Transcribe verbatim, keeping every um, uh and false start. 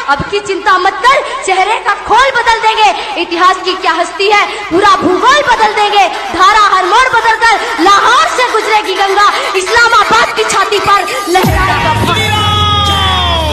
अब की चिंता मत कर, चेहरे का खोल बदल देंगे। इतिहास की क्या हस्ती है, पूरा भूगोल बदल देंगे। धारा हर मोड़ बदल कर लाहौर से गुजरेगी गंगा, इस्लामाबाद की छाती पर लहरा